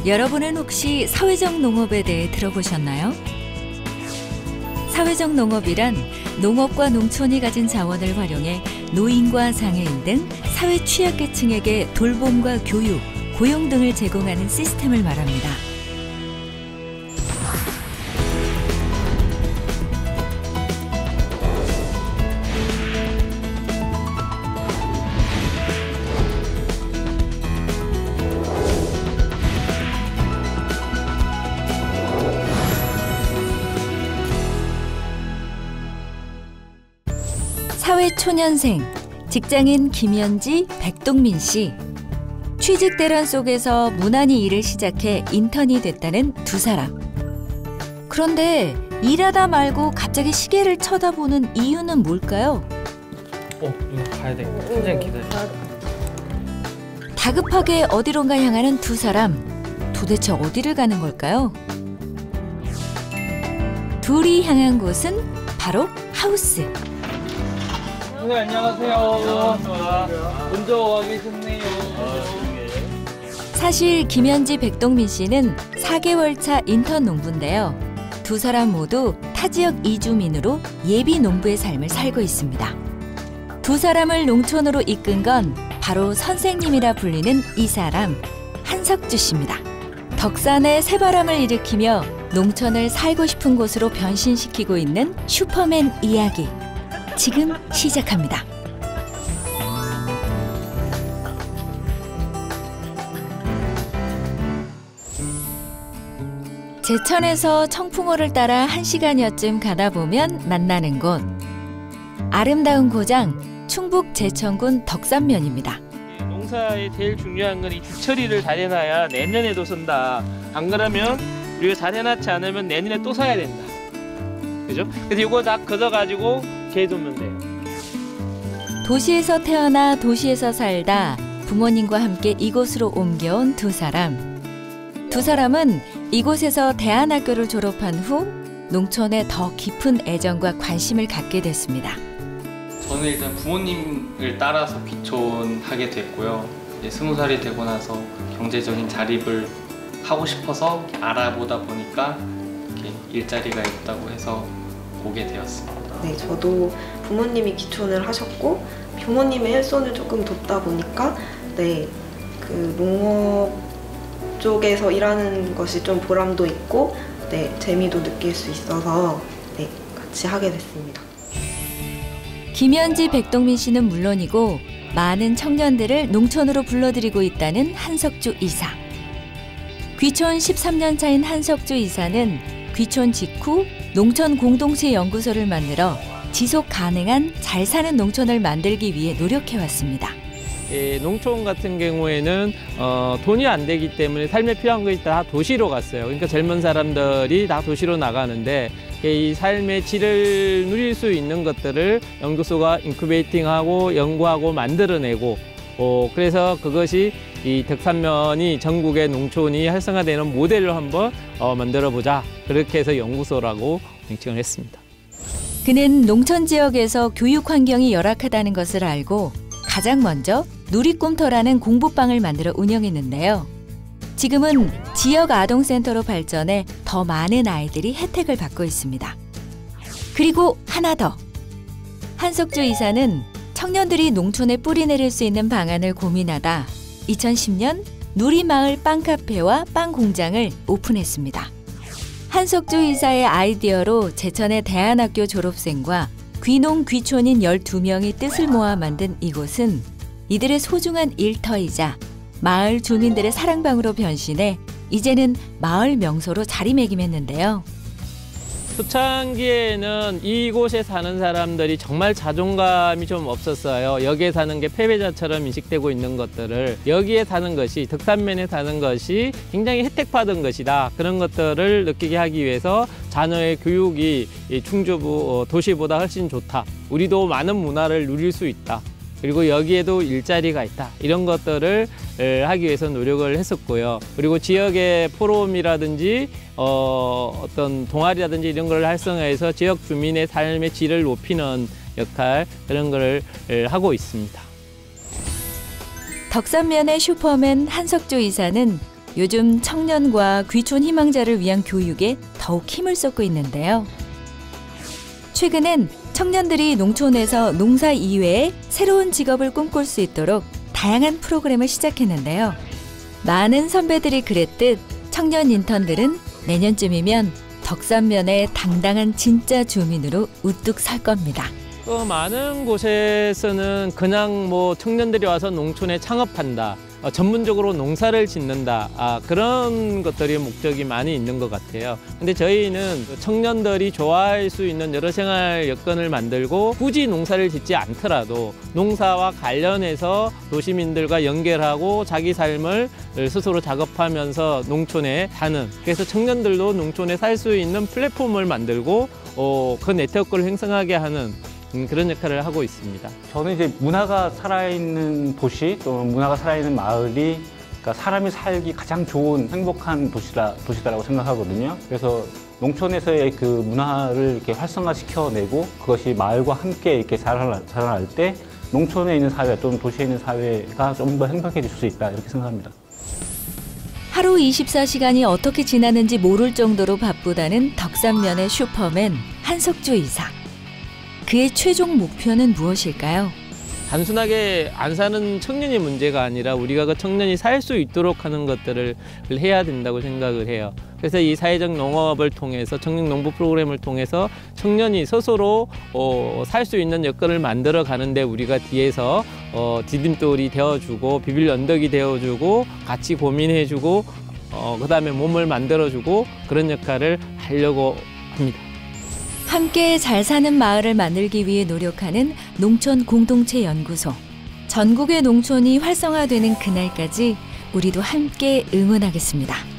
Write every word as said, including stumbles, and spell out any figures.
여러분은 혹시 사회적 농업에 대해 들어보셨나요? 사회적 농업이란 농업과 농촌이 가진 자원을 활용해 노인과 장애인 등 사회 취약계층에게 돌봄과 교육, 고용 등을 제공하는 시스템을 말합니다. 사회초년생, 직장인 김현지, 백동민 씨. 취직 대란 속에서 무난히 일을 시작해 인턴이 됐다는 두 사람. 그런데 일하다 말고 갑자기 시계를 쳐다보는 이유는 뭘까요? 어, 이거 가야 돼. 선생님 기다려. 다급하게 어디론가 향하는 두 사람. 도대체 어디를 가는 걸까요? 둘이 향한 곳은 바로 하우스. 선생님 안녕하세요. 먼저 와 계셨네요. 사실 김현지, 백동민 씨는 사 개월 차 인턴 농부인데요. 두 사람 모두 타 지역 이주민으로 예비 농부의 삶을 살고 있습니다. 두 사람을 농촌으로 이끈 건 바로 선생님이라 불리는 이 사람, 한석주 씨입니다. 덕산에 새바람을 일으키며 농촌을 살고 싶은 곳으로 변신시키고 있는 슈퍼맨 이야기. 지금 시작합니다. 제천에서 청풍호를 따라 한 시간여쯤 가다 보면 만나는 곳. 아름다운 고장, 충북 제천군 덕산면입니다. 농사에 제일 중요한 건 이 주처리를 잘 해놔야 내년에도 쓴다. 안 그러면 우리가 잘 해놨지 않으면 내년에 또 사야 된다. 그죠? 그래서 이거 다 걷어가지고 개두면 돼요. 도시에서 태어나 도시에서 살다 부모님과 함께 이곳으로 옮겨온 두 사람. 두 사람은 이곳에서 대안학교를 졸업한 후 농촌에 더 깊은 애정과 관심을 갖게 됐습니다. 저는 일단 부모님을 따라서 귀촌하게 됐고요. 이제 스무 살이 되고 나서 경제적인 자립을 하고 싶어서 알아보다 보니까 이렇게 일자리가 있다고 해서 오게 되었습니다. 네, 저도 부모님이 귀촌을 하셨고 부모님의 일손을 조금 돕다 보니까 네, 그 농업 쪽에서 일하는 것이 좀 보람도 있고 네, 재미도 느낄 수 있어서 네, 같이 하게 됐습니다. 김현지, 백동민 씨는 물론이고 많은 청년들을 농촌으로 불러들이고 있다는 한석주 이사. 귀촌 십삼 년 차인 한석주 이사는 귀촌 직후 농촌 공동체 연구소를 만들어 지속 가능한 잘 사는 농촌을 만들기 위해 노력해왔습니다. 예, 농촌 같은 경우에는 어, 돈이 안 되기 때문에 삶에 필요한 것이 다 도시로 갔어요. 그러니까 젊은 사람들이 다 도시로 나가는데 이 삶의 질을 누릴 수 있는 것들을 연구소가 인큐베이팅하고 연구하고 만들어내고 어, 그래서 그것이 이 덕산면이 전국의 농촌이 활성화되는 모델로 한번 어, 만들어보자. 그렇게 해서 연구소라고 명칭을 했습니다. 그는 농촌 지역에서 교육 환경이 열악하다는 것을 알고 가장 먼저 누리꿈터라는 공부방을 만들어 운영했는데요. 지금은 지역 아동센터로 발전해 더 많은 아이들이 혜택을 받고 있습니다. 그리고 하나 더. 한석주 이사는 청년들이 농촌에 뿌리 내릴 수 있는 방안을 고민하다 이천십 년 누리마을 빵카페와 빵공장을 오픈했습니다. 한석주 이사의 아이디어로 제천의 대안학교 졸업생과 귀농 귀촌인 열두 명이 뜻을 모아 만든 이곳은 이들의 소중한 일터이자 마을 주민들의 사랑방으로 변신해 이제는 마을 명소로 자리매김했는데요. 초창기에는 이곳에 사는 사람들이 정말 자존감이 좀 없었어요. 여기에 사는 게 패배자처럼 인식되고 있는 것들을 여기에 사는 것이, 덕산면에 사는 것이 굉장히 혜택받은 것이다. 그런 것들을 느끼게 하기 위해서 자녀의 교육이 충주 도시보다 훨씬 좋다. 우리도 많은 문화를 누릴 수 있다. 그리고 여기에도 일자리가 있다. 이런 것들을 하기 위해서 노력을 했었고요. 그리고 지역의 포럼이라든지 어, 어떤 동아리라든지 이런 걸 활성화해서 지역 주민의 삶의 질을 높이는 역할, 그런 걸 하고 있습니다. 덕산면의 슈퍼맨 한석주 이사는 요즘 청년과 귀촌 희망자를 위한 교육에 더욱 힘을 쏟고 있는데요. 최근엔 청년들이 농촌에서 농사 이외에 새로운 직업을 꿈꿀 수 있도록 다양한 프로그램을 시작했는데요. 많은 선배들이 그랬듯 청년 인턴들은 내년쯤이면 덕산면의 당당한 진짜 주민으로 우뚝 설 겁니다. 어, 많은 곳에서는 그냥 뭐 청년들이 와서 농촌에 창업한다, 어, 전문적으로 농사를 짓는다, 아, 그런 것들이 목적이 많이 있는 것 같아요. 근데 저희는 청년들이 좋아할 수 있는 여러 생활 여건을 만들고 굳이 농사를 짓지 않더라도 농사와 관련해서 도시민들과 연결하고 자기 삶을 스스로 작업하면서 농촌에 사는, 그래서 청년들도 농촌에 살 수 있는 플랫폼을 만들고 어, 그 네트워크를 형성하게 하는 그런 역할을 하고 있습니다. 저는 이제 문화가 살아있는 도시, 또 문화가 살아있는 마을이 그러니까 사람이 살기 가장 좋은 행복한 도시다, 도시다라고 생각하거든요. 그래서 농촌에서의 그 문화를 이렇게 활성화시켜내고 그것이 마을과 함께 이렇게 자라날, 자라날 때 농촌에 있는 사회 또는 도시에 있는 사회가 좀 더 행복해질 수 있다, 이렇게 생각합니다. 하루 이십사 시간이 어떻게 지나는지 모를 정도로 바쁘다는 덕산면의 슈퍼맨 한석주 이사. 그의 최종 목표는 무엇일까요? 단순하게 안 사는 청년이 문제가 아니라 우리가 그 청년이 살 수 있도록 하는 것들을 해야 된다고 생각을 해요. 그래서 이 사회적 농업을 통해서 청년 농부 프로그램을 통해서 청년이 스스로 어, 살 수 있는 여건을 만들어 가는데 우리가 뒤에서 어, 디딤돌이 되어주고 비빌 언덕이 되어주고 같이 고민해주고 어, 그 다음에 몸을 만들어주고 그런 역할을 하려고 합니다. 함께 잘 사는 마을을 만들기 위해 노력하는 농촌 공동체 연구소. 전국의 농촌이 활성화되는 그날까지 우리도 함께 응원하겠습니다.